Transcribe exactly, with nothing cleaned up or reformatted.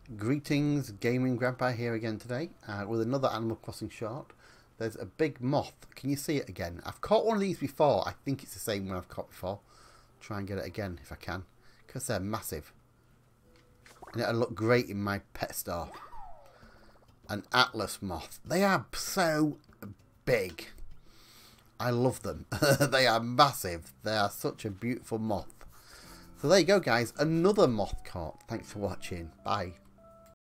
Greetings, Gaming Grandpa here again today uh, with another Animal Crossing short. There's a big moth. Can you see it again? I've caught one of these before. I think it's the same one I've caught before. Try and get it again if I can, because they're massive. And it'll look great in my pet store. An Atlas moth. They are so big. I love them. They are massive. They are such a beautiful moth. So there you go, guys. Another moth caught. Thanks for watching. Bye.